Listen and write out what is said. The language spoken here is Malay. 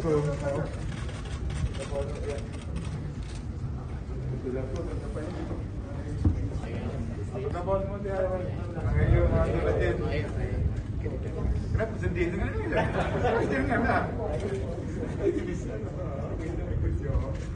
confirm. Apa khabar semua dia? Raya Mahal Batin. Kenapa sedih sangat ni? Janganlah. Itu bisa.